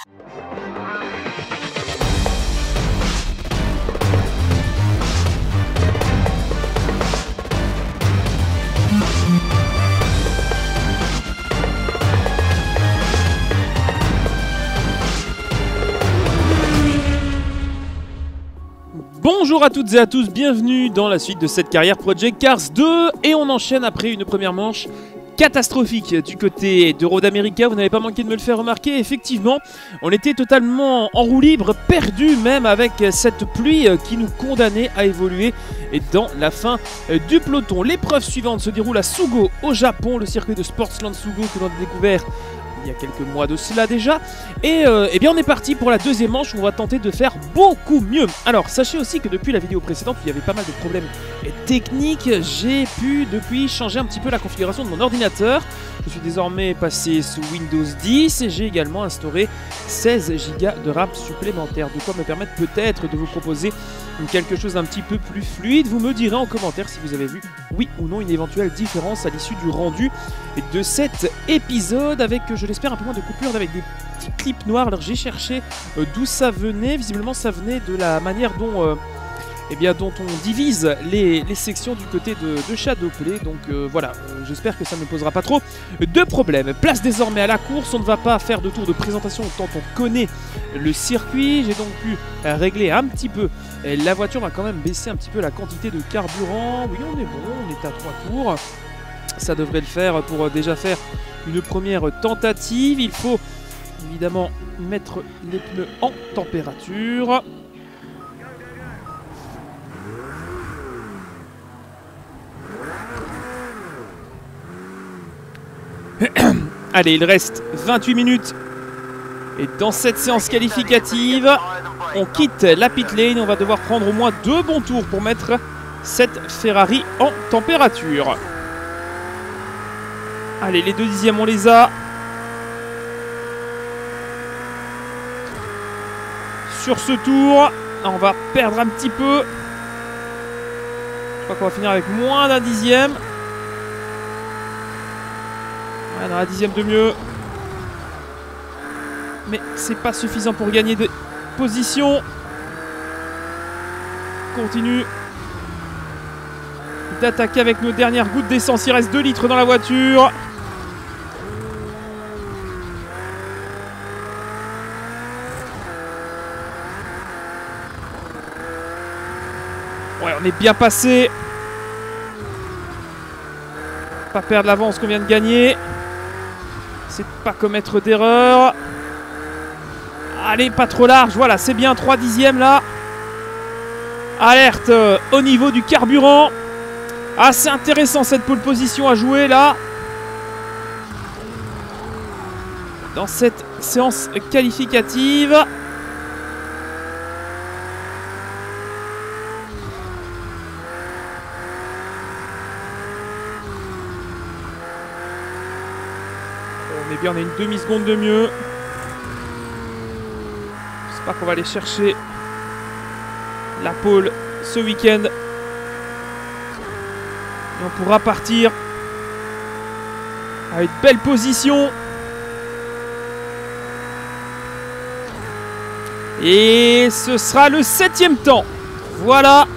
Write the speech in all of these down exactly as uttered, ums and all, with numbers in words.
Bonjour à toutes et à tous, bienvenue dans la suite de cette carrière Project Cars deux. Et on enchaîne après une première manche catastrophique du côté de Road America. Vous n'avez pas manqué de me le faire remarquer. Effectivement, on était totalement en roue libre, perdu même avec cette pluie qui nous condamnait à évoluer dans la fin du peloton. L'épreuve suivante se déroule à Sugo au Japon, le circuit de Sportsland Sugo que l'on a découvert il y a quelques mois de cela déjà. Et euh, eh bien on est parti pour la deuxième manche où on va tenter de faire beaucoup mieux. Alors sachez aussi que depuis la vidéo précédente où il y avait pas mal de problèmes techniques, j'ai pu depuis changer un petit peu la configuration de mon ordinateur. Je suis désormais passé sous Windows dix et j'ai également instauré seize giga de RAM supplémentaire, de quoi me permettre peut-être de vous proposer quelque chose d'un petit peu plus fluide. Vous me direz en commentaire si vous avez vu oui ou non une éventuelle différence à l'issue du rendu de cet épisode, avec, je l'espère, un peu moins de coupures, avec des petits clips noirs. Alors j'ai cherché euh, d'où ça venait. Visiblement ça venait de la manière dont euh, eh bien, dont on divise les, les sections du côté de, de Shadowplay. Donc euh, voilà, euh, j'espère que ça ne posera pas trop de problèmes. Place désormais à la course, on ne va pas faire de tour de présentation tant on connaît le circuit. J'ai donc pu euh, régler un petit peu euh, la voiture, va quand même baisser un petit peu la quantité de carburant. Oui, on est bon, on est à trois tours. Ça devrait le faire pour euh, déjà faire une première tentative. Il faut évidemment mettre les pneus en température. Allez, il reste vingt-huit minutes. Et dans cette séance qualificative, on quitte la pit lane. On va devoir prendre au moins deux bons tours pour mettre cette Ferrari en température. Allez, les deux dixièmes, on les a. Sur ce tour, on va perdre un petit peu. Je crois qu'on va finir avec moins d'un dixième. Ouais, dans la dixième de mieux. Mais c'est pas suffisant pour gagner de position. On continue d'attaquer avec nos dernières gouttes d'essence. Il reste deux litres dans la voiture. Ouais, on est bien passé. Pas perdre l'avance qu'on vient de gagner. C'est de pas commettre d'erreur. Allez, pas trop large. Voilà, c'est bien. trois dixièmes là. Alerte euh, au niveau du carburant. Assez intéressant cette pole position à jouer là. Dans cette séance qualificative. On est bien, on a une demi-seconde de mieux. J'espère qu'on va aller chercher la pole ce week-end. Et on pourra partir à une belle position. Et ce sera le septième temps. Voilà.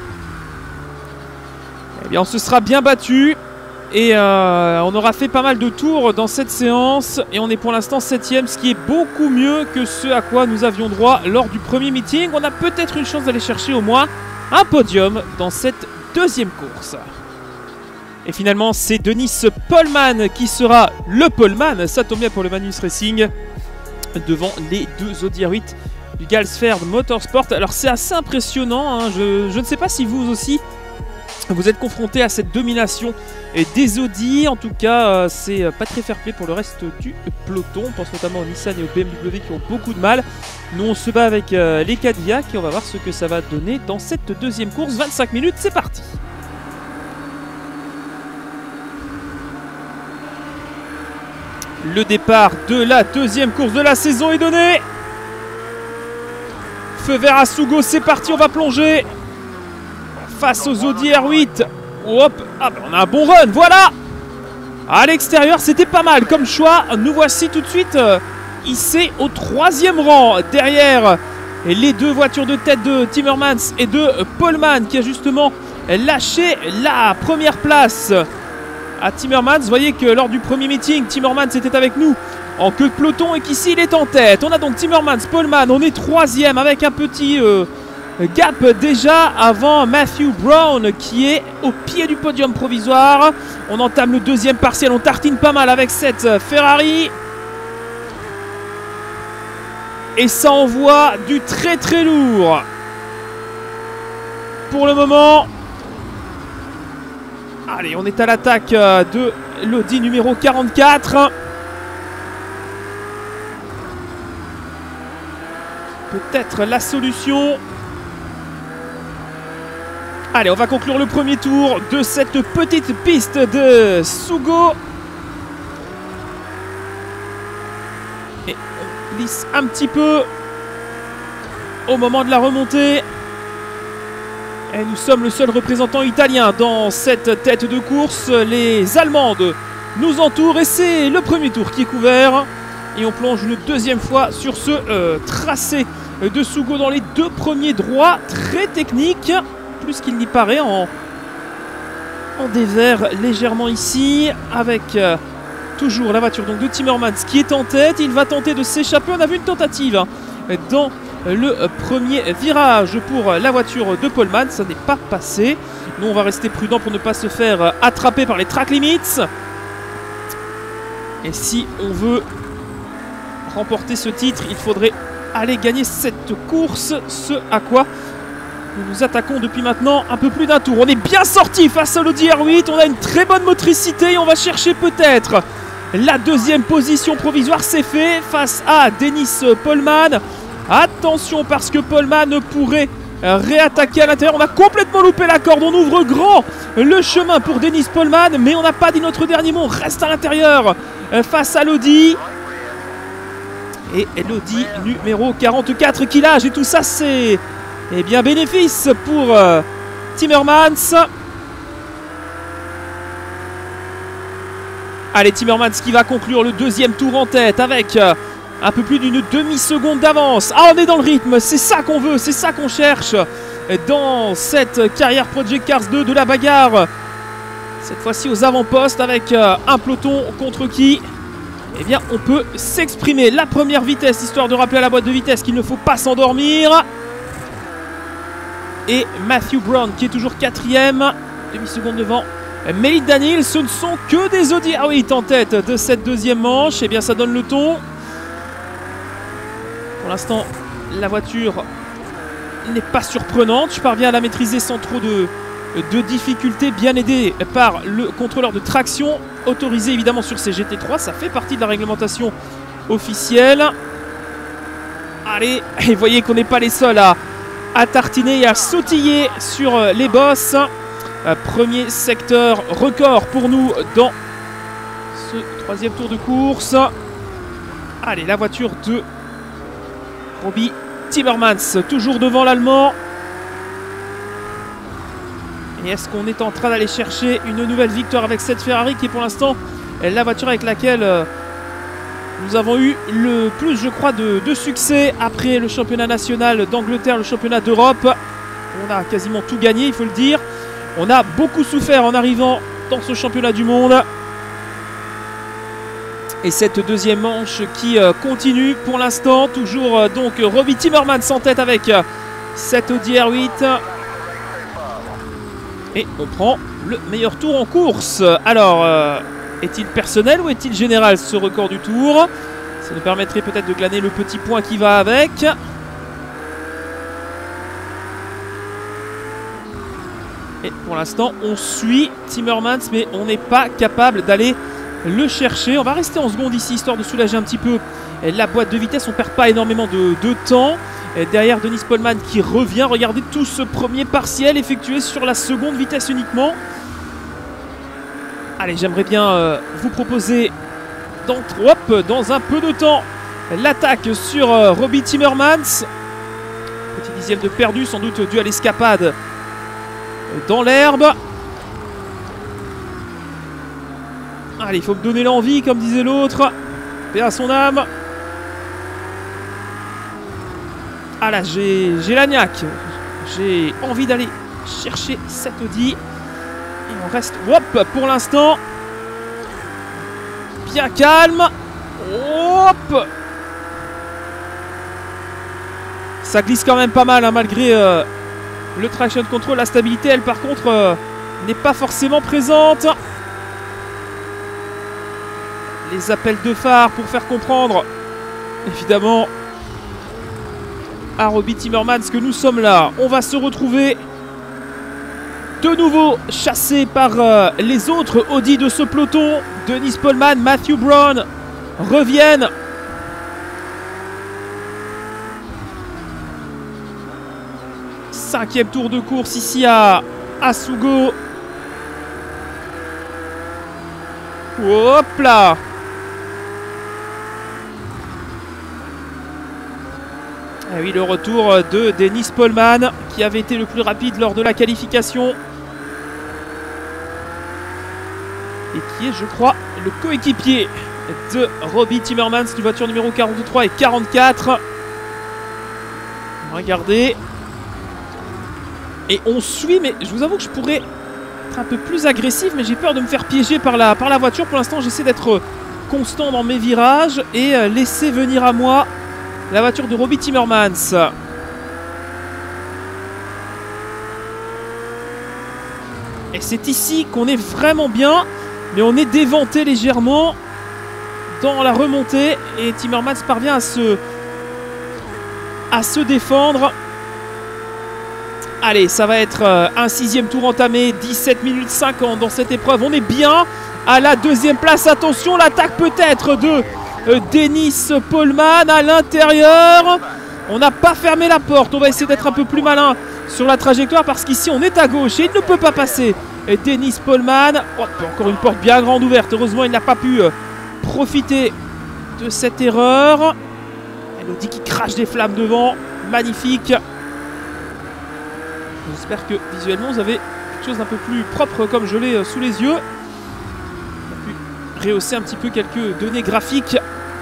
Eh bien, on se sera bien battu. Et euh, on aura fait pas mal de tours dans cette séance. Et on est pour l'instant septième, ce qui est beaucoup mieux que ce à quoi nous avions droit lors du premier meeting. On a peut-être une chance d'aller chercher au moins un podium dans cette deuxième course. Et finalement, c'est Denis Pollman qui sera le poleman. Ça tombe bien pour le Manus Racing. Devant les deux Audi R huit du Galsford Motorsport. Alors c'est assez impressionnant. Hein. Je, je ne sais pas si vous aussi vous êtes confronté à cette domination des Audi. En tout cas, euh, c'est pas très fair-play pour le reste du peloton. On pense notamment au Nissan et au B M W qui ont beaucoup de mal. Nous, on se bat avec euh, les Cadillac et on va voir ce que ça va donner dans cette deuxième course. vingt-cinq minutes, c'est parti. Le départ de la deuxième course de la saison est donné. Feu vert à Sugo, c'est parti, on va plonger. Face aux Audi R huit. Hop, ah ben on a un bon run, voilà. À l'extérieur, c'était pas mal comme choix. Nous voici tout de suite euh, hissé au troisième rang derrière les deux voitures de tête de Timmermans et de Poleman qui a justement lâché la première place à Timmermans. Vous voyez que lors du premier meeting, Timmermans était avec nous en queue de peloton et qu'ici il est en tête. On a donc Timmermans, Poleman, on est troisième avec un petit euh, gap déjà avant Matthew Brown qui est au pied du podium provisoire. On entame le deuxième partiel, on tartine pas mal avec cette Ferrari. Et ça envoie du très très lourd. Pour le moment. Allez, on est à l'attaque de l'Audi numéro quarante-quatre. Peut-être la solution. Allez, on va conclure le premier tour de cette petite piste de Sugo. Et on glisse un petit peu au moment de la remontée. Et nous sommes le seul représentant italien dans cette tête de course. Les Allemandes nous entourent et c'est le premier tour qui est couvert. Et on plonge une deuxième fois sur ce euh, tracé de Sugo dans les deux premiers droits. Très technique, plus qu'il n'y paraît, en, en dévers légèrement ici. Avec euh, toujours la voiture donc, de Timmermans qui est en tête. Il va tenter de s'échapper. On a vu une tentative hein, dans le premier virage pour la voiture de Poleman. Ça n'est pas passé. Nous, on va rester prudent pour ne pas se faire attraper par les track limits. Et si on veut remporter ce titre, il faudrait aller gagner cette course, ce à quoi nous nous attaquons depuis maintenant un peu plus d'un tour. On est bien sorti face à l'Audi R huit, on a une très bonne motricité et on va chercher peut-être la deuxième position provisoire. C'est fait face à Dennis Poleman. Attention parce que Poleman pourrait réattaquer à l'intérieur. On a complètement loupé la corde, on ouvre grand le chemin pour Dennis Poleman, mais on n'a pas dit notre dernier mot, on reste à l'intérieur face à l'Audi. Et l'Audi numéro quarante-quatre qui lâche. Et tout ça, c'est eh bien bénéfice pour euh, Timmermans. Allez, Timmermans qui va conclure le deuxième tour en tête avec euh, un peu plus d'une demi-seconde d'avance. Ah, on est dans le rythme, c'est ça qu'on veut, c'est ça qu'on cherche dans cette carrière Project Cars deux, de la bagarre. Cette fois-ci aux avant-postes avec euh, un peloton contre qui eh bien, on peut s'exprimer. La première vitesse, histoire de rappeler à la boîte de vitesse qu'il ne faut pas s'endormir. Et Matthew Brown qui est toujours quatrième. Demi-seconde devant Melly Daniel. Ce ne sont que des Audi. Ah oui, il est en tête de cette deuxième manche. Eh bien, ça donne le ton. Pour l'instant, la voiture n'est pas surprenante. Je parviens à la maîtriser sans trop de... de difficultés, bien aidé par le contrôleur de traction, autorisé évidemment sur ces G T trois, ça fait partie de la réglementation officielle. Allez, et vous voyez qu'on n'est pas les seuls à, à tartiner et à sautiller sur les bosses. Premier secteur record pour nous dans ce troisième tour de course. Allez, la voiture de Robbie Timmermans, toujours devant l'Allemand. Et est-ce qu'on est en train d'aller chercher une nouvelle victoire avec cette Ferrari qui est pour l'instant la voiture avec laquelle euh, nous avons eu le plus, je crois, de, de succès après le championnat national d'Angleterre, le championnat d'Europe. On a quasiment tout gagné, il faut le dire. On a beaucoup souffert en arrivant dans ce championnat du monde. Et cette deuxième manche qui euh, continue pour l'instant. Toujours euh, donc Robbie Timmermans en tête avec euh, cette Audi R huit. Et on prend le meilleur tour en course. Alors, euh, est-il personnel ou est-il général ce record du tour? Ça nous permettrait peut-être de glaner le petit point qui va avec. Et pour l'instant, on suit Timmermans, mais on n'est pas capable d'aller le chercher. On va rester en seconde ici, histoire de soulager un petit peu la boîte de vitesse. On ne perd pas énormément de, de temps. Et derrière Dennis Poleman qui revient. Regardez tout ce premier partiel effectué sur la seconde vitesse uniquement. Allez, j'aimerais bien euh, vous proposer dans, hop, dans un peu de temps l'attaque sur euh, Robbie Timmermans. Petit dixième de perdu, sans doute dû à l'escapade dans l'herbe. Allez, il faut me donner l'envie, comme disait l'autre. Paix à son âme. Ah là, j'ai la niaque. J'ai envie d'aller chercher cette Audi. Et on reste, hop, pour l'instant, bien calme. Hop. Ça glisse quand même pas mal, hein, malgré euh, le traction control. La stabilité, elle, par contre, euh, n'est pas forcément présente. Les appels de phare pour faire comprendre, évidemment, à Robbie Timmermans que nous sommes là. On va se retrouver de nouveau chassé par euh, les autres Audi de ce peloton. Dennis Pollman, Matthew Brown reviennent. Cinquième tour de course ici à Asugo. Hop là. Et oui, le retour de Dennis Pollman qui avait été le plus rapide lors de la qualification. Et qui est, je crois, le coéquipier de Robbie Timmermans, du voiture numéro quarante-trois et quarante-quatre. Regardez. Et on suit, mais je vous avoue que je pourrais être un peu plus agressif, mais j'ai peur de me faire piéger par la, par la voiture. Pour l'instant, j'essaie d'être constant dans mes virages et laisser venir à moi la voiture de Robbie Timmermans. Et c'est ici qu'on est vraiment bien, mais on est déventé légèrement dans la remontée. Et Timmermans parvient à se, à se défendre. Allez, ça va être euh, un sixième tour entamé, dix-sept minutes cinquante dans cette épreuve. On est bien à la deuxième place. Attention, l'attaque peut-être de euh, Dennis Pollman à l'intérieur. On n'a pas fermé la porte. On va essayer d'être un peu plus malin sur la trajectoire parce qu'ici on est à gauche et il ne peut pas passer. Et Dennis Pollman, oh, encore une porte bien grande ouverte. Heureusement, il n'a pas pu euh, profiter de cette erreur. Elodie qui crache des flammes devant. Magnifique. J'espère que visuellement vous avez quelque chose d'un peu plus propre comme je l'ai sous les yeux. On a pu rehausser un petit peu quelques données graphiques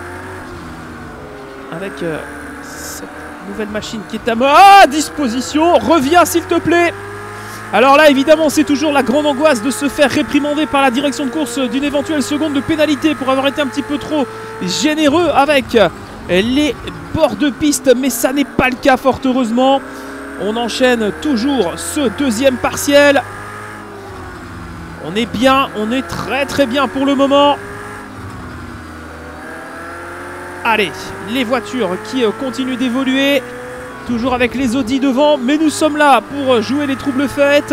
avec euh, cette nouvelle machine qui est à ma disposition. Reviens s'il te plaît. Alors là évidemment c'est toujours la grande angoisse de se faire réprimander par la direction de course d'une éventuelle seconde de pénalité pour avoir été un petit peu trop généreux avec les bords de piste. Mais ça n'est pas le cas fort heureusement. On enchaîne toujours ce deuxième partiel. On est bien, on est très très bien pour le moment. Allez, les voitures qui continuent d'évoluer. Toujours avec les Audi devant, mais nous sommes là pour jouer les troubles fêtes.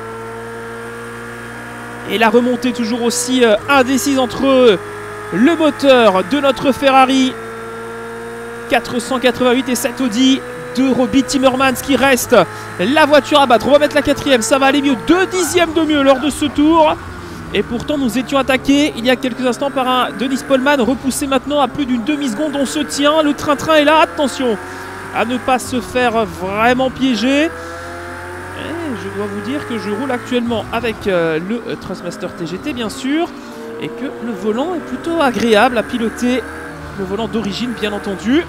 Et la remontée toujours aussi indécise entre le moteur de notre Ferrari quatre cent quatre-vingt-huit et cette Audi de Robbie Timmermans qui reste la voiture à battre. On va mettre la quatrième, ça va aller mieux. Deux dixièmes de mieux lors de ce tour. Et pourtant nous étions attaqués il y a quelques instants par un Dennis Pollman, repoussé maintenant à plus d'une demi-seconde. On se tient, le train-train est là. Attention à ne pas se faire vraiment piéger. Et je dois vous dire que je roule actuellement avec euh, le euh, Trustmaster T G T bien sûr. Et que le volant est plutôt agréable à piloter. Le volant d'origine bien entendu.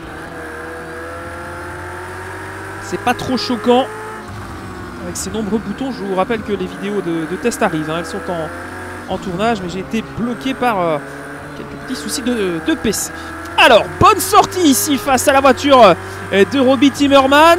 C'est pas trop choquant avec ces nombreux boutons. Je vous rappelle que les vidéos de, de test arrivent, hein. Elles sont en, en tournage, mais j'ai été bloqué par euh, quelques petits soucis de, de P C. Alors, bonne sortie ici face à la voiture de Robbie Timmermans.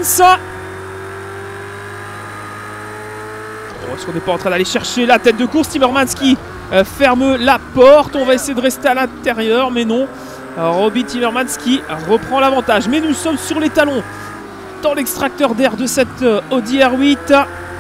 Oh, est-ce qu'on n'est pas en train d'aller chercher la tête de course? Timmermans qui euh, ferme la porte. On va essayer de rester à l'intérieur, mais non. Euh, Robbie Timmermans qui reprend l'avantage. Mais nous sommes sur les talons dans l'extracteur d'air de cette euh, Audi R huit.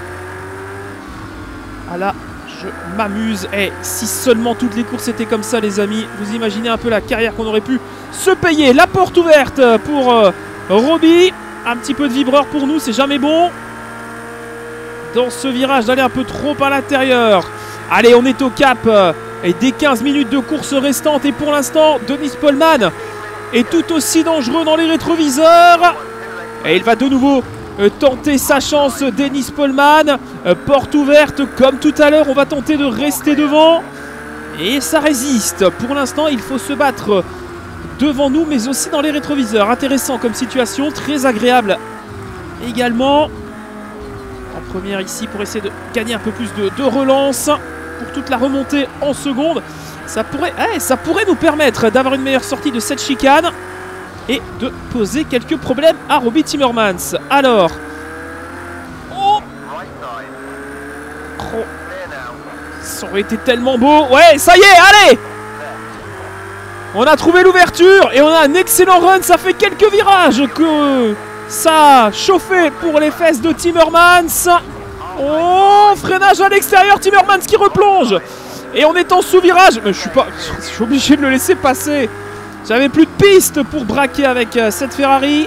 Ah là, je m'amuse. Et si seulement toutes les courses étaient comme ça, les amis, vous imaginez un peu la carrière qu'on aurait pu se payer. La porte ouverte pour euh, Robbie. Un petit peu de vibreur pour nous, c'est jamais bon. Dans ce virage, d'aller un peu trop à l'intérieur. Allez, on est au cap euh, et des quinze minutes de course restantes. Et pour l'instant, Dennis Pollman est tout aussi dangereux dans les rétroviseurs. Et il va de nouveau euh, tenter sa chance, Dennis Pollman. Euh, porte ouverte comme tout à l'heure. On va tenter de rester devant. Et ça résiste. Pour l'instant, il faut se battre devant nous, mais aussi dans les rétroviseurs. Intéressant comme situation, très agréable également. En première ici pour essayer de gagner un peu plus de, de relance pour toute la remontée en seconde. Ça pourrait, eh, ça pourrait nous permettre d'avoir une meilleure sortie de cette chicane et de poser quelques problèmes à Robbie Timmermans. Alors... Oh, oh. Ça aurait été tellement beau. Ouais, ça y est, allez! On a trouvé l'ouverture et on a un excellent run. Ça fait quelques virages que ça a chauffé pour les fesses de Timmermans. Oh, freinage à l'extérieur, Timmermans qui replonge. Et on est en sous-virage. Mais je suis pas... Je suis obligé de le laisser passer. J'avais plus de piste pour braquer avec euh, cette Ferrari.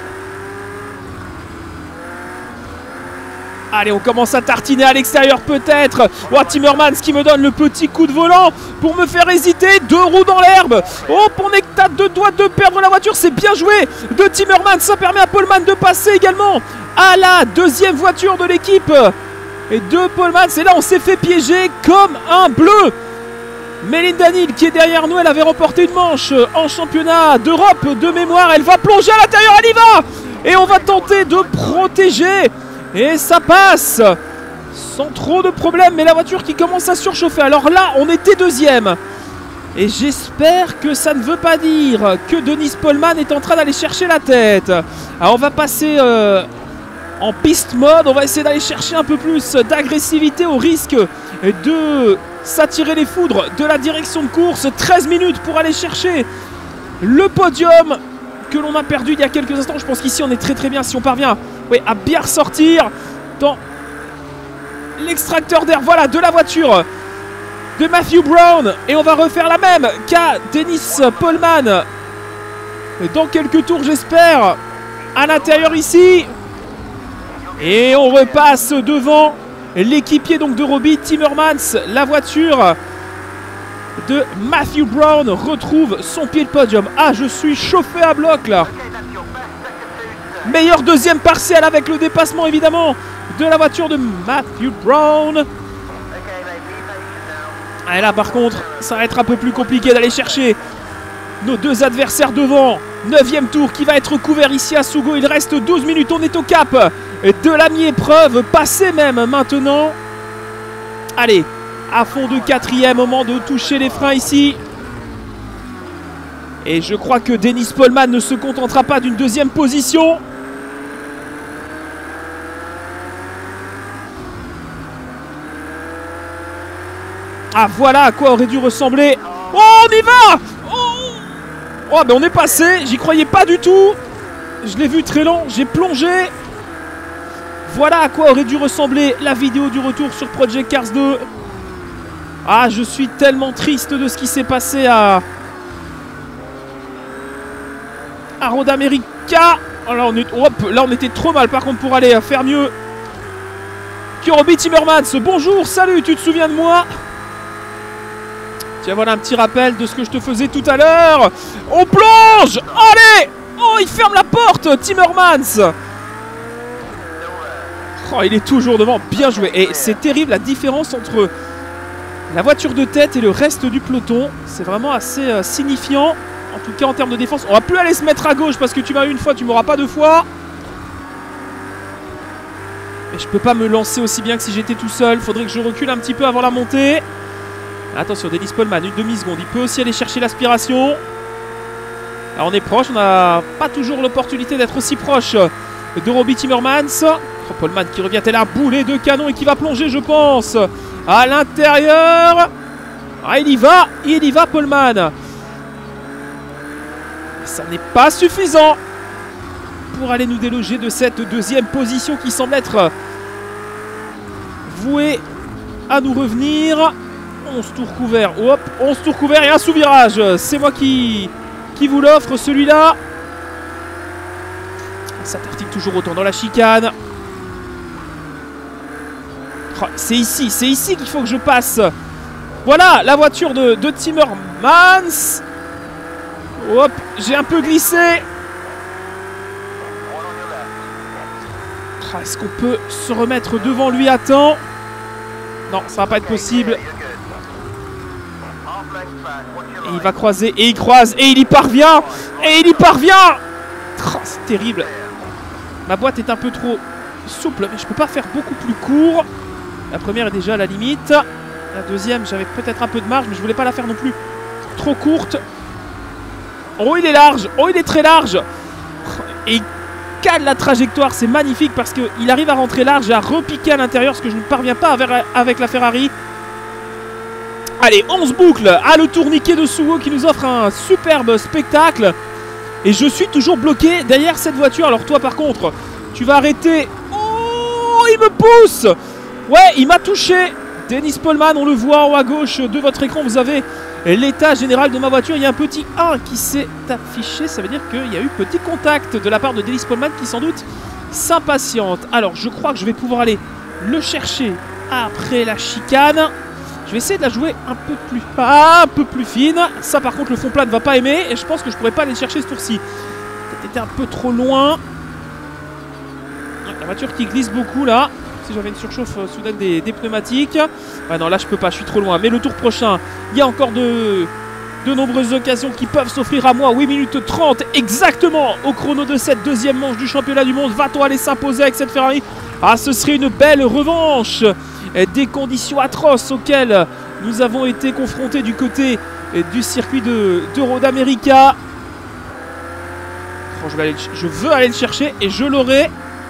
Allez, on commence à tartiner à l'extérieur peut-être. Oh, Timmermans qui me donne le petit coup de volant pour me faire hésiter. Deux roues dans l'herbe. Oh, on est à deux doigts de perdre la voiture. C'est bien joué de Timmermans. Ça permet à Poleman de passer également à la deuxième voiture de l'équipe. Et de Poleman. Et là, on s'est fait piéger comme un bleu. Mélinda Neal qui est derrière nous. Elle avait remporté une manche en championnat d'Europe de mémoire. Elle va plonger à l'intérieur. Elle y va. Et on va tenter de protéger. Et ça passe sans trop de problèmes, mais la voiture qui commence à surchauffer. Alors là, on était deuxième. Et j'espère que ça ne veut pas dire que Dennis Poleman est en train d'aller chercher la tête. Alors on va passer euh, en piste mode. On va essayer d'aller chercher un peu plus d'agressivité au risque de s'attirer les foudres de la direction de course. treize minutes pour aller chercher le podium que l'on a perdu il y a quelques instants. Je pense qu'ici on est très très bien si on parvient, oui, à bien ressortir dans l'extracteur d'air, voilà, de la voiture de Matthew Brown. Et on va refaire la même qu'à Dennis Poleman dans quelques tours, j'espère, à l'intérieur ici. Et on repasse devant l'équipier donc de Robbie Timmermans. La voiture de Matthew Brown retrouve son pied de podium. Ah, je suis chauffé à bloc là. Meilleur deuxième partiel avec le dépassement évidemment de la voiture de Matthew Brown. Et là par contre, ça va être un peu plus compliqué d'aller chercher nos deux adversaires devant. Neuvième tour qui va être couvert ici à Sugo. Il reste douze minutes, on est au cap de la mi-épreuve, passé même maintenant. Allez, à fond de quatrième, moment de toucher les freins ici. Et je crois que Dennis Poleman ne se contentera pas d'une deuxième position. Ah, voilà à quoi aurait dû ressembler. Oh, on y va. Oh, oh ben on est passé, j'y croyais pas du tout. Je l'ai vu très lent, j'ai plongé. Voilà à quoi aurait dû ressembler la vidéo du retour sur Project Cars deux. Ah, je suis tellement triste de ce qui s'est passé à... à Road America. Oh, là, on est... Hop, là, on était trop mal, par contre, pour aller faire mieux que Robbie Timmermans. Bonjour, salut, tu te souviens de moi? Tiens, voilà un petit rappel de ce que je te faisais tout à l'heure. On plonge. Allez. Oh, il ferme la porte, Timmermans. Oh, il est toujours devant, bien joué. Et c'est terrible la différence entre la voiture de tête et le reste du peloton. C'est vraiment assez euh, signifiant. En tout cas en termes de défense. On va plus aller se mettre à gauche parce que tu m'as eu une fois, tu m'auras pas deux fois. Mais je peux pas me lancer aussi bien que si j'étais tout seul. Faudrait que je recule un petit peu avant la montée. Attention, Dennis Poleman, une demi-seconde. Il peut aussi aller chercher l'aspiration. Là, on est proche. On n'a pas toujours l'opportunité d'être aussi proche de Robbie Timmermans. Oh, Poleman qui revient tel un boulet de canon et qui va plonger, je pense, à l'intérieur. Ah, il y va. Il y va, Poleman. Ça n'est pas suffisant pour aller nous déloger de cette deuxième position qui semble être vouée à nous revenir. onze tours couverts. Hop, onze tours couverts et un sous-virage. C'est moi qui, qui vous l'offre, celui-là. Ça tartine toujours autant dans la chicane. Oh, c'est ici, c'est ici qu'il faut que je passe. Voilà, la voiture de, de Timmermans. Hop, j'ai un peu glissé. Oh, est-ce qu'on peut se remettre devant lui à temps? Non, ça va pas être possible. Et il va croiser, et il croise, et il y parvient. Et il y parvient. Oh, c'est terrible. Ma boîte est un peu trop souple, mais je peux pas faire beaucoup plus court. La première est déjà à la limite. La deuxième, j'avais peut-être un peu de marge, mais je voulais pas la faire non plus trop courte. Oh, il est large. Oh, il est très large. Et il cale la trajectoire. C'est magnifique parce qu'il arrive à rentrer large et à repiquer à l'intérieur, ce que je ne parviens pas avec la Ferrari. Allez, onze boucles. Ah, le tourniquet de Suwo qui nous offre un superbe spectacle. Et je suis toujours bloqué derrière cette voiture. Alors toi, par contre, tu vas arrêter. Oh, il me pousse. Ouais, il m'a touché. Dennis Pollmann, on le voit en haut à gauche de votre écran. Vous avez l'état général de ma voiture. Il y a un petit un qui s'est affiché. Ça veut dire qu'il y a eu petit contact de la part de Dennis Pollmann qui sans doute s'impatiente. Alors, je crois que je vais pouvoir aller le chercher après la chicane. Je vais essayer de la jouer un peu plus, un peu plus fine. Ça, par contre, le fond plat ne va pas aimer. Et je pense que je pourrais pas aller chercher ce tour-ci. Peut-être été un peu trop loin. La voiture qui glisse beaucoup là. Si j'avais une surchauffe euh, soudaine des, des pneumatiques. Ouais, non, là je peux pas, je suis trop loin. Mais le tour prochain, il y a encore de, de nombreuses occasions qui peuvent s'offrir à moi. huit minutes trente exactement au chrono de cette deuxième manche du championnat du monde. Va-t-on aller s'imposer avec cette Ferrari? Ah, ce serait une belle revanche des conditions atroces auxquelles nous avons été confrontés du côté du circuit de, de Road America. Oh, je, vais aller, je veux aller le chercher et je l'aurai.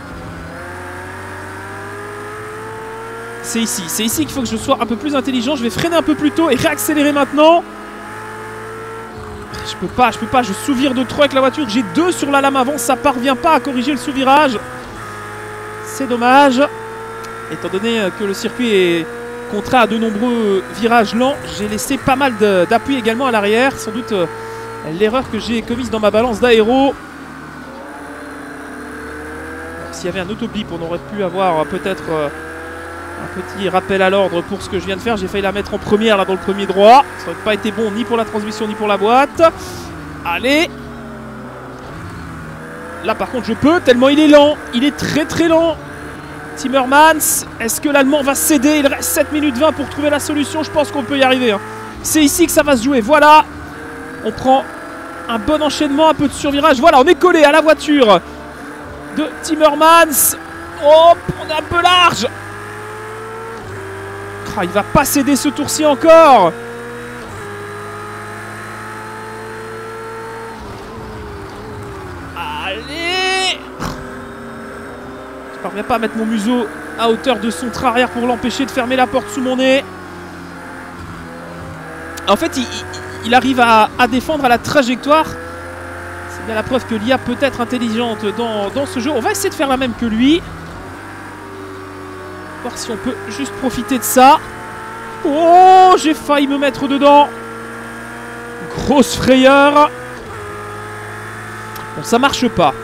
C'est ici, c'est ici qu'il faut que je sois un peu plus intelligent. Je vais freiner un peu plus tôt et réaccélérer maintenant. Je peux pas, je peux pas, je sous-vire de trop avec la voiture. J'ai deux sur la lame avant, ça parvient pas à corriger le sous-virage. C'est dommage. Étant donné que le circuit est contraint à de nombreux virages lents, j'ai laissé pas mal d'appui également à l'arrière. Sans doute euh, l'erreur que j'ai commise dans ma balance d'aéro. S'il y avait un autoblip, on aurait pu avoir peut-être euh, un petit rappel à l'ordre pour ce que je viens de faire. J'ai failli la mettre en première là dans le premier droit. Ça n'aurait pas été bon ni pour la transmission ni pour la boîte. Allez. Là par contre je peux, tellement il est lent. Il est très très lent. Timmermans, est-ce que l'Allemand va céder? Il reste sept minutes vingt pour trouver la solution. Je pense qu'on peut y arriver. Hein. C'est ici que ça va se jouer. Voilà. On prend un bon enchaînement, un peu de survirage. Voilà, on est collé à la voiture de Timmermans. Oh, on est un peu large. Oh, il va pas céder ce tour-ci encore. Allez. Je parviens pas à mettre mon museau à hauteur de son train arrière pour l'empêcher de fermer la porte sous mon nez. En fait, il, il, il arrive à, à défendre à la trajectoire. C'est bien la preuve que l'I A peut être intelligente dans, dans ce jeu. On va essayer de faire la même que lui. Voir si on peut juste profiter de ça. Oh, j'ai failli me mettre dedans. Grosse frayeur. Bon, ça marche pas.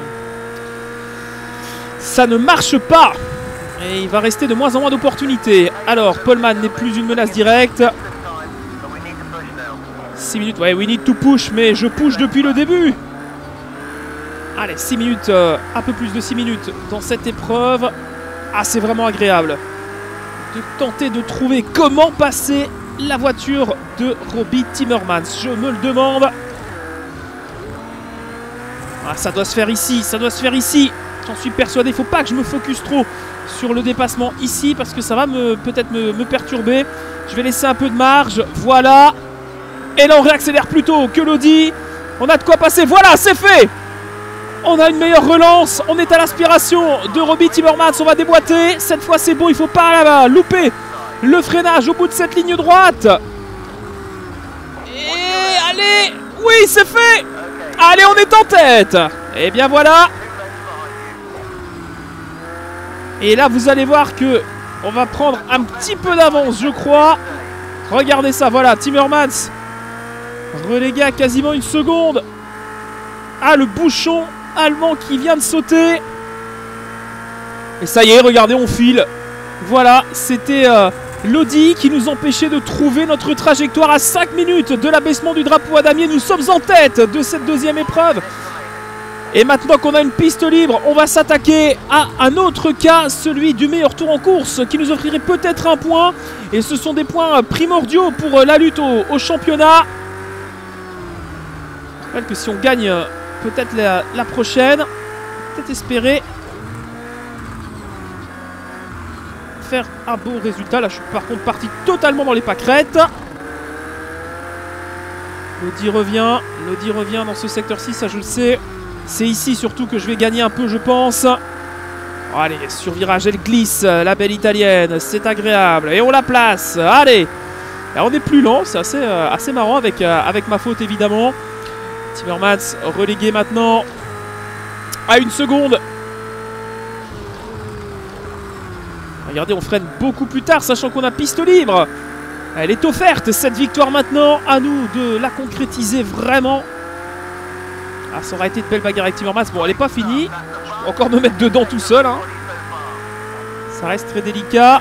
Ça ne marche pas. Et il va rester de moins en moins d'opportunités. Alors, Pollmann n'est plus une menace directe. six minutes. Ouais, we need to push, mais je push depuis le début. Allez, six minutes. Euh, un peu plus de six minutes dans cette épreuve. Ah, c'est vraiment agréable de tenter de trouver comment passer la voiture de Robbie Timmermans. Je me le demande. Ah, ça doit se faire ici. Ça doit se faire ici. J'en suis persuadé. Il ne faut pas que je me focus trop sur le dépassement ici parce que ça va me peut-être me, me perturber. Je vais laisser un peu de marge. Voilà. Et là, on réaccélère plus tôt que l'Audi. On a de quoi passer. Voilà, c'est fait. On a une meilleure relance. On est à l'aspiration de Robbie Timmermans. On va déboîter. Cette fois, c'est bon. Il ne faut pas là, louper le freinage au bout de cette ligne droite. Et allez. Oui, c'est fait. Allez, on est en tête. Et bien voilà. Et là, vous allez voir que on va prendre un petit peu d'avance, je crois. Regardez ça. Voilà, Timmermans relégué à quasiment une seconde. Ah, le bouchon allemand qui vient de sauter. Et ça y est, regardez, on file. Voilà, c'était euh, l'Audi qui nous empêchait de trouver notre trajectoire à cinq minutes de l'abaissement du drapeau à damier. Nous sommes en tête de cette deuxième épreuve. Et maintenant qu'on a une piste libre, on va s'attaquer à un autre cas, celui du meilleur tour en course, qui nous offrirait peut-être un point. Et ce sont des points primordiaux pour la lutte au, au championnat. Je rappelle que si on gagne peut-être la, la prochaine, peut-être espérer faire un beau résultat. Là, je suis par contre parti totalement dans les pâquerettes. Lodi revient, Lodi revient dans ce secteur six, ça je le sais. C'est ici surtout que je vais gagner un peu, je pense. Oh, allez, sur virage, elle glisse, la belle italienne. C'est agréable. Et on la place. Allez. Et on est plus lent, c'est assez, euh, assez marrant avec, euh, avec ma faute, évidemment. Timmermans relégué maintenant à une seconde. Regardez, on freine beaucoup plus tard, sachant qu'on a piste libre. Elle est offerte, cette victoire maintenant. À nous de la concrétiser vraiment. Ah, ça aurait été de belle bagarre avec Timmermans. Bon, elle n'est pas finie. Je peux encore me mettre dedans tout seul. Hein. Ça reste très délicat.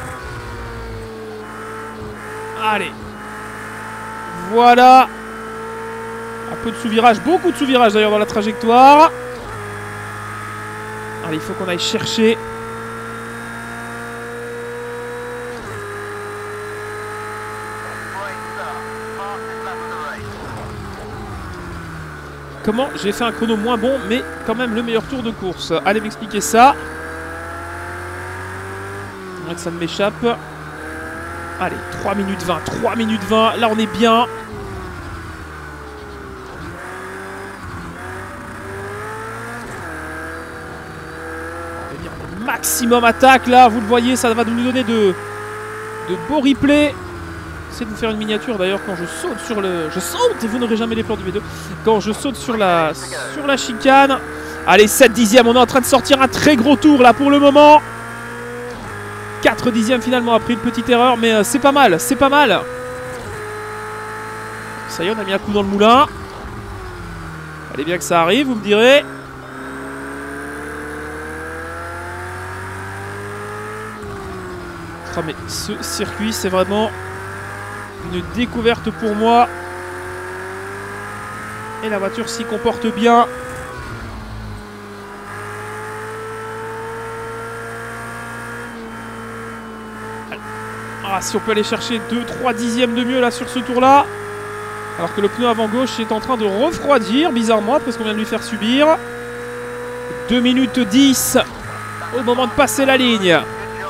Allez. Voilà. Un peu de sous-virage. Beaucoup de sous-virage d'ailleurs dans la trajectoire. Allez, il faut qu'on aille chercher. Comment j'ai fait un chrono moins bon, mais quand même le meilleur tour de course. Allez m'expliquer ça. Moins que ça ne m'échappe. Allez, trois minutes vingt. trois minutes vingt. Là, on est bien. On va dire maximum attaque. Là, vous le voyez, ça va nous donner de, de beaux replays. J'essaie de vous faire une miniature d'ailleurs quand je saute sur le... Je saute et vous n'aurez jamais les plans du V deux. Quand je saute sur la, sur la chicane. Allez, sept dixièmes. On est en train de sortir un très gros tour là pour le moment. quatre dixièmes finalement après une petite erreur. Mais euh, c'est pas mal, c'est pas mal. Ça y est, on a mis un coup dans le moulin. Allez bien que ça arrive, vous me direz. Oh, mais ce circuit, c'est vraiment... une découverte pour moi. Et la voiture s'y comporte bien. Ah, si on peut aller chercher deux trois dixièmes de mieux là sur ce tour là. Alors que le pneu avant gauche est en train de refroidir bizarrement après ce qu'on vient de lui faire subir. deux minutes dix au moment de passer la ligne.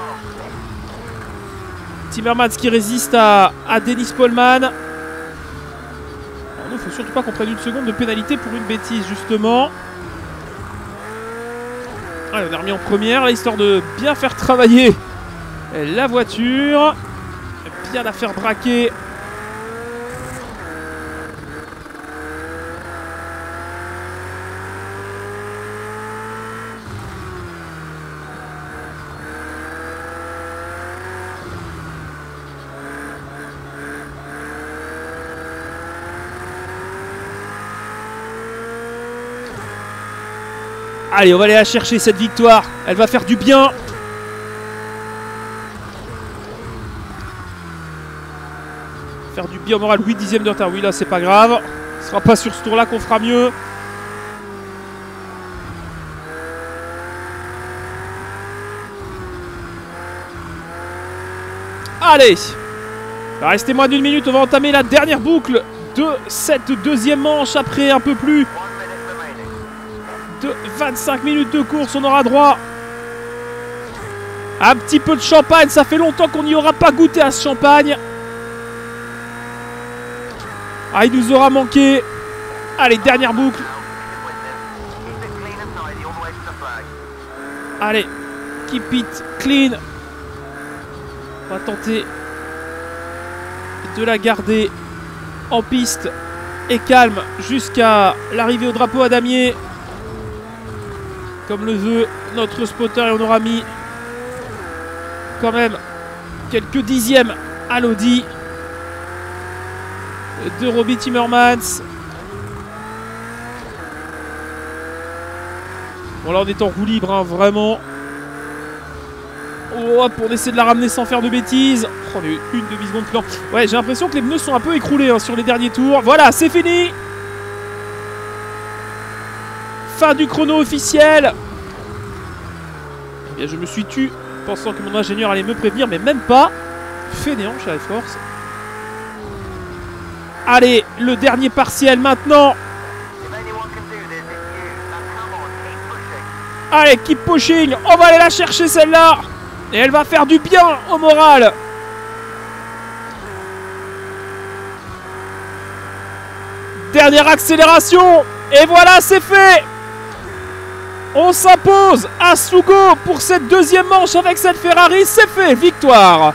Timmermans qui résiste à, à Dennis Pollmann. Il ne faut surtout pas qu'on prenne une seconde de pénalité pour une bêtise, justement. Allez, on a remis en première, là, histoire de bien faire travailler la voiture. Bien la faire braquer. Allez, on va aller la chercher cette victoire. Elle va faire du bien. Faire du bien au moral. huit dixièmes de retard. Oui, là, c'est pas grave. Ce sera pas sur ce tour-là qu'on fera mieux. Allez. Il va rester moins d'une minute. On va entamer la dernière boucle de cette deuxième manche après un peu plus de vingt-cinq minutes de course. On aura droit à un petit peu de champagne. Ça fait longtemps qu'on n'y aura pas goûté à ce champagne. Ah, il nous aura manqué. Allez, dernière boucle. Allez, keep it clean. On va tenter de la garder en piste et calme jusqu'à l'arrivée au drapeau à damier, comme le veut notre spotter. Et on aura mis quand même quelques dixièmes à l'Audi de Robbie Timmermans. Bon, là on est en roue libre, hein, vraiment. Oh, hop, on essaie de la ramener sans faire de bêtises. Oh, on a eu une demi-seconde plan. Ouais, j'ai l'impression que les pneus sont un peu écroulés, hein, sur les derniers tours. Voilà, c'est fini. fin du chrono officiel. Eh bien, je me suis tué pensant que mon ingénieur allait me prévenir, mais même pas. Fainéant chez la force. Allez, le dernier partiel maintenant. Allez, keep pushing. On va aller la chercher celle-là. Et elle va faire du bien au moral. Dernière accélération. Et voilà, c'est fait. On s'impose à Sugo pour cette deuxième manche avec cette Ferrari. C'est fait, victoire.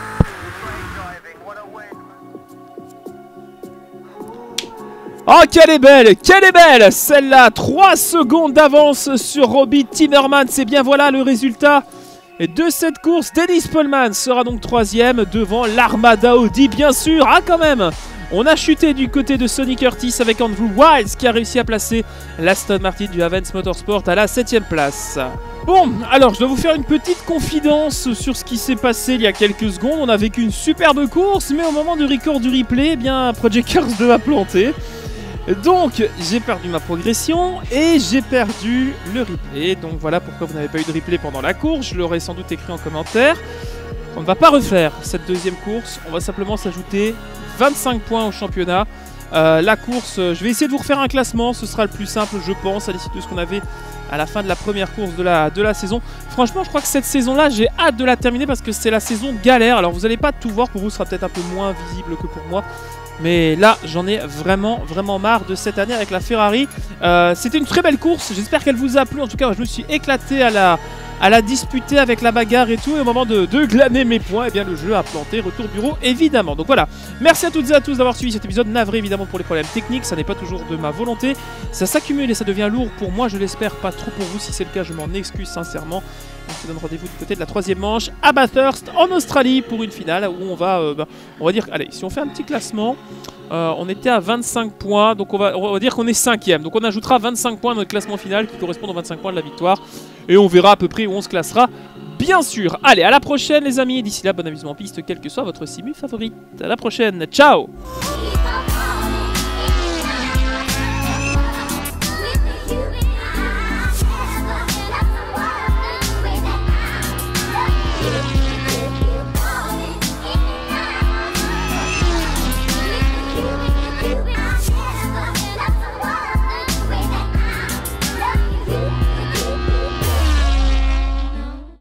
Oh, qu'elle est belle, qu'elle est belle celle-là. Trois secondes d'avance sur Robbie Timmerman. C'est bien voilà le résultat de cette course. Dennis Pollman sera donc troisième devant l'Armada Audi, bien sûr. Ah, quand même, on a chuté du côté de Sonny Curtis avec Andrew Wiles qui a réussi à placer l'Aston Martin du Havens Motorsport à la septième place. Bon, alors je dois vous faire une petite confidence sur ce qui s'est passé il y a quelques secondes. On a vécu une superbe course, mais au moment du record du replay, eh bien Project Cars deux a planté. Donc j'ai perdu ma progression et j'ai perdu le replay. Donc voilà pourquoi vous n'avez pas eu de replay pendant la course. Je l'aurais sans doute écrit en commentaire. On ne va pas refaire cette deuxième course. On va simplement s'ajouter vingt-cinq points au championnat. Euh, la course, je vais essayer de vous refaire un classement. Ce sera le plus simple, je pense, à l'issue de ce qu'on avait à la fin de la première course de la, de la saison. Franchement, je crois que cette saison-là, j'ai hâte de la terminer parce que c'est la saison galère. Alors vous n'allez pas tout voir, pour vous, ce sera peut-être un peu moins visible que pour moi. Mais là, j'en ai vraiment, vraiment marre de cette année avec la Ferrari. Euh, C'était une très belle course. J'espère qu'elle vous a plu. En tout cas, moi, je me suis éclaté à la, à la disputer avec la bagarre et tout. Et au moment de, de glaner mes points, eh bien, le jeu a planté. Retour bureau, évidemment. Donc voilà. Merci à toutes et à tous d'avoir suivi cet épisode. Navré, évidemment, pour les problèmes techniques. Ça n'est pas toujours de ma volonté. Ça s'accumule et ça devient lourd pour moi. Je l'espère pas trop pour vous. Si c'est le cas, je m'en excuse sincèrement. On se donne rendez-vous du côté de la troisième manche à Bathurst en Australie pour une finale où on va, euh, bah, on va dire, allez, si on fait un petit classement, euh, on était à vingt-cinq points, donc on va, on va dire qu'on est cinquième. Donc on ajoutera vingt-cinq points à notre classement final qui correspond aux vingt-cinq points de la victoire et on verra à peu près où on se classera, bien sûr. Allez, à la prochaine les amis, et d'ici là, bon amusement en piste, quel que soit votre simu favorite. À la prochaine, ciao.